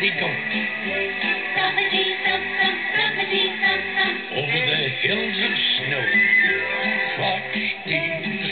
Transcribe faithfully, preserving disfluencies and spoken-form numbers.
he goes. Over the hills of snow, Frosty the